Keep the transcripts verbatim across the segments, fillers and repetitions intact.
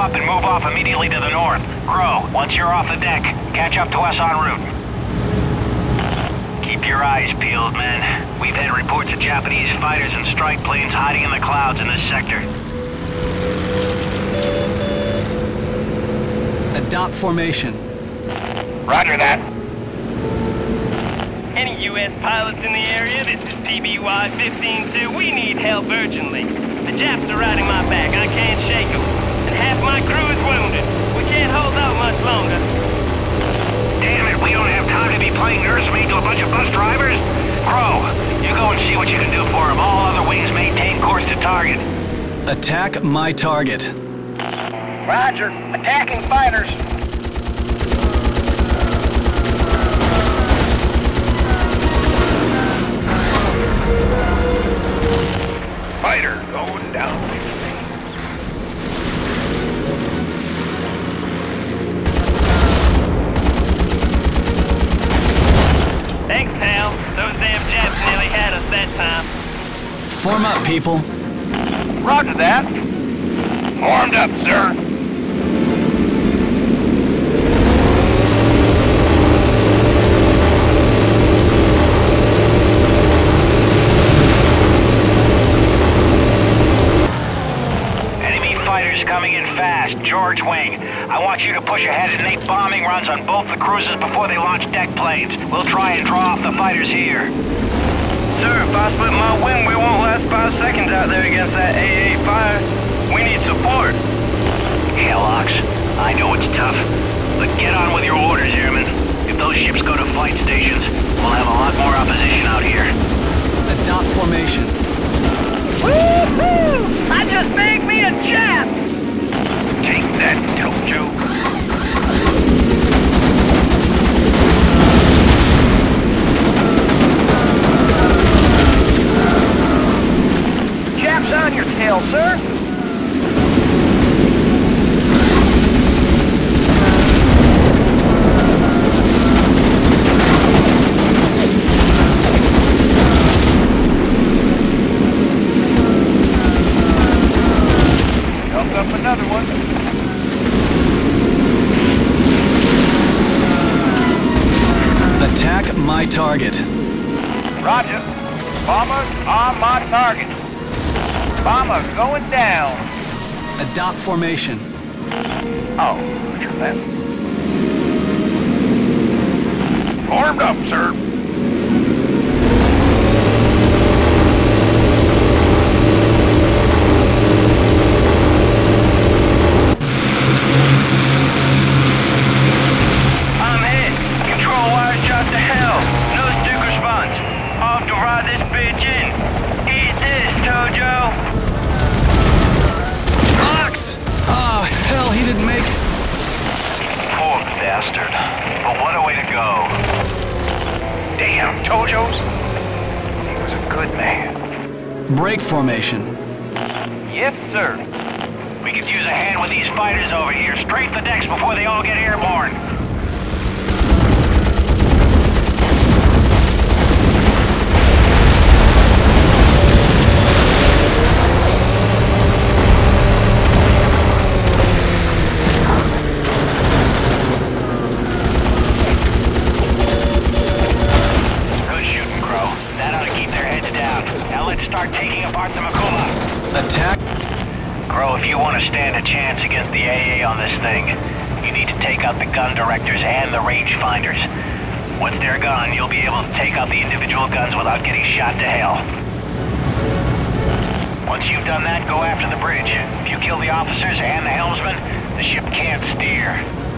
up and move off immediately to the north. Crow, once you're off the deck, catch up to us en route. Keep your eyes peeled, men. We've had reports of Japanese fighters and strike planes hiding in the clouds in this sector. Adopt formation. Roger that. Any U S pilots in the area? This is P B Y fifteen two. We need help urgently. The Japs are riding my back. I can't shake them. And half my crew is wounded. We can't hold out much longer. Damn it, we don't have time to be playing nursemaid to a bunch of bus drivers. Crow, you go and see what you can do for them. All other wings maintain course to target. Attack my target. Roger. Attacking fighters. Fighter going down. Thanks, pal. Those damn Japs nearly had us that time. Form up, people. Roger that. Formed up, sir. Coming in fast. George Wing, I want you to push ahead and make bombing runs on both the cruisers before they launch deck planes. We'll try and draw off the fighters here. Sir, if I split my wing, we won't last five seconds out there against that A A fire. We need support. Hell, Ox, I know it's tough, but get on with your orders, airmen. If those ships go to flight stations, we'll have a lot more opposition out here. Adopt formation. Woo-hoo! I just made me a Jap! Take that, Tojo. Japs on your tail, sir. Up another one. Attack my target. Roger. Bombers on my target. Bomber going down. Adopt formation. Oh, roger that. Formed up, sir. Break formation. Yes, sir. We could use a hand with these fighters over here. Strafe the decks before they all get airborne. Good shooting, Crow. That ought to keep their heads down. Now let's start taking apart the Mikuma. Attack. Crow, if you want to stand a chance against the A A on this thing, you need to take out the gun directors and the rangefinders. Once they're gone, you'll be able to take out the individual guns without getting shot to hell. Once you've done that, go after the bridge. If you kill the officers and the helmsman, the ship can't steer.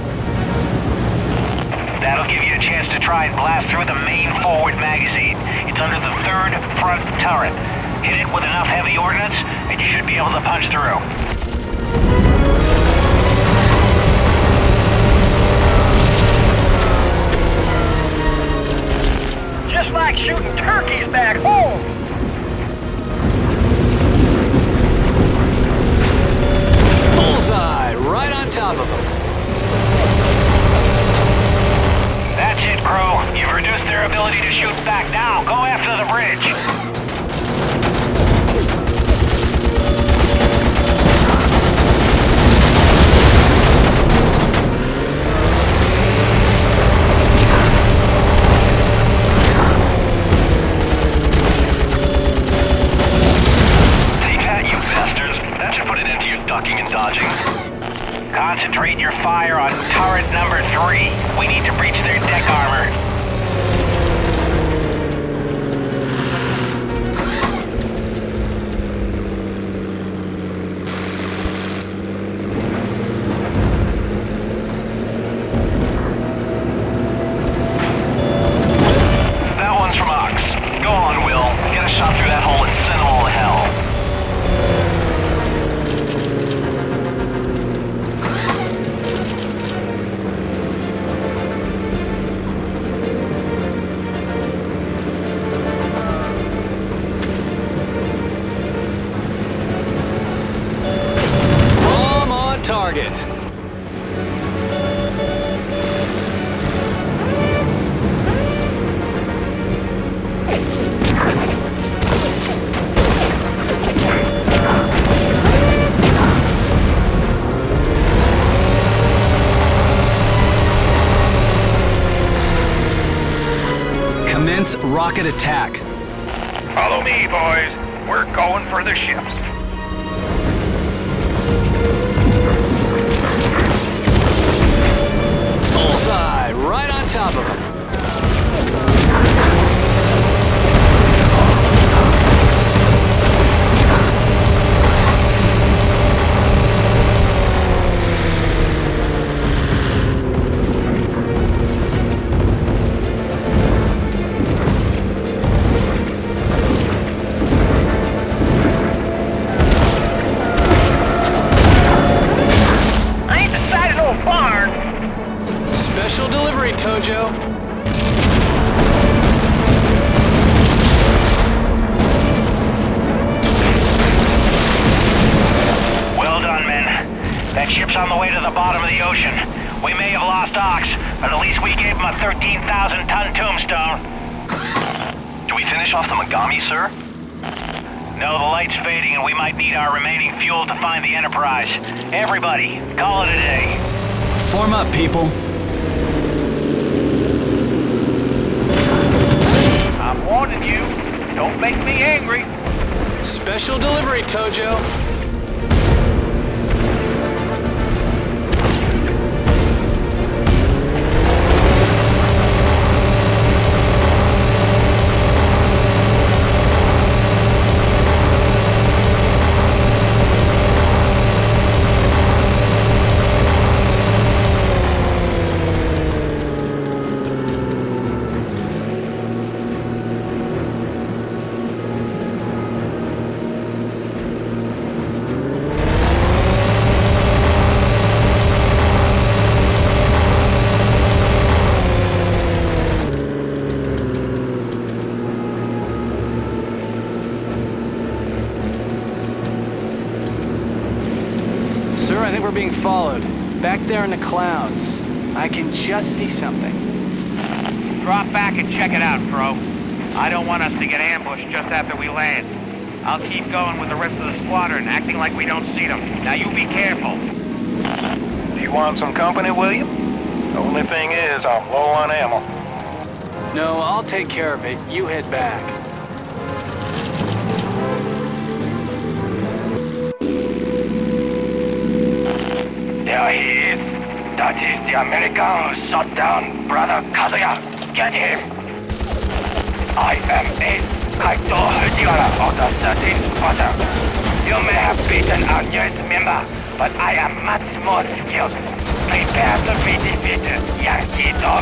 That'll give you a chance to try and blast through the main forward magazine. It's under the third front turret. Hit it with enough heavy ordnance, and you should be able to punch through. Just like shooting turkeys back home. Bullseye, right on top of them. That's it, Crow. You've reduced their ability to shoot back. Now, go after the bridge. Commence rocket attack. Follow me, boys. We're going for the ships. Bullseye, right on top of him. Special delivery, Tojo. Well done, men. That ship's on the way to the bottom of the ocean. We may have lost Ox, but at least we gave him a thirteen thousand ton tombstone. Do we finish off the Megami, sir? No, the light's fading and we might need our remaining fuel to find the Enterprise. Everybody, call it a day. Form up, people. I'm warning you. Don't make me angry. Special delivery, Tojo. Sir, I think we're being followed. Back there in the clouds. I can just see something. Drop back and check it out, bro. I don't want us to get ambushed just after we land. I'll keep going with the rest of the squadron, acting like we don't see them. Now you be careful. Do you want some company, William? The only thing is, I'm low on ammo. No, I'll take care of it. You head back. There he is. That is the American who shot down Brother Kazuya. Get him. I am Ace Kaito Hajigara of the thirteenth Squadron. You may have beaten our newest member, but I am much more skilled. Prepare to be defeated, Yankee dog.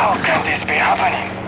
How can this be happening?